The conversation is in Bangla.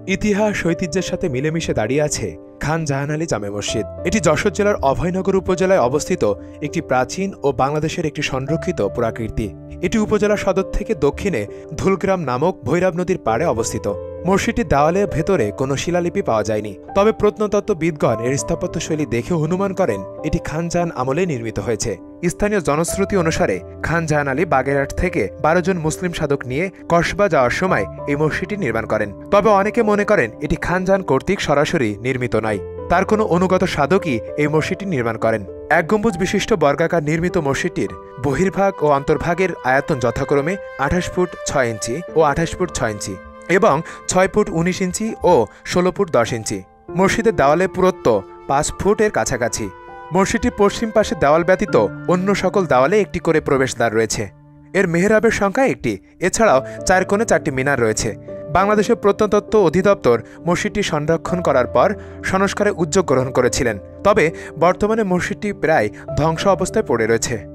ইতিহাস ঐতিহ্যের সাথে মিলেমিশে দাঁড়িয়ে আছে খান জাহান আলী জামে মসজিদ। এটি যশোর জেলার অভয়নগর উপজেলায় অবস্থিত একটি প্রাচীন ও বাংলাদেশের একটি সংরক্ষিত পুরাকীর্তি। এটি উপজেলা সদর থেকে দক্ষিণে ধুলগ্রাম নামক ভৈরব নদীর পাড়ে অবস্থিত। মসজিদটির দেওয়ালের ভেতরে কোনো শিলালিপি পাওয়া যায়নি, তবে প্রত্নতত্ত্ববিদগণ এর স্থাপত্যশৈলী দেখে অনুমান করেন এটি খান জাহান আমলে নির্মিত হয়েছে। স্থানীয় জনশ্রুতি অনুসারে খান জাহান আলী বাগেরহাট থেকে ১২ জন মুসলিম সাধক নিয়ে কসবা যাওয়ার সময় এই মসজিদটি নির্মাণ করেন। তবে অনেকে মনে করেন এটি খান জাহান কর্তৃক সরাসরি নির্মিত নয়, তার কোনো অনুগত সাধকই এই মসজিদটি নির্মাণ করেন। এক গম্বুজ বিশিষ্ট বর্গাকার নির্মিত মসজিদটির বহির্ভাগ ও অন্তর্ভাগের আয়তন যথাক্রমে ২৮ ফুট ৬ ইঞ্চি ও ২৮ ফুট ৬ ইঞ্চি এবং ৬ ফুট ১৯ ইঞ্চি ও ১৬ ফুট ১০ ইঞ্চি। মসজিদের দেওয়ালে পুরুত্ব ৫ ফুটের কাছাকাছি। মসজিদটির পশ্চিম পাশে দেওয়াল ব্যতীত অন্য সকল দেওয়ালে একটি করে প্রবেশদ্বার রয়েছে। এর মেহরাবের সংখ্যা একটি, এছাড়াও ৪ কোণে ৪টি মিনার রয়েছে। বাংলাদেশের প্রত্নতত্ত্ব অধিদপ্তর মসজিদটি সংরক্ষণ করার পর সংস্কারে উদ্যোগ গ্রহণ করেছিলেন, তবে বর্তমানে মসজিদটি প্রায় ধ্বংস অবস্থায় পড়ে রয়েছে।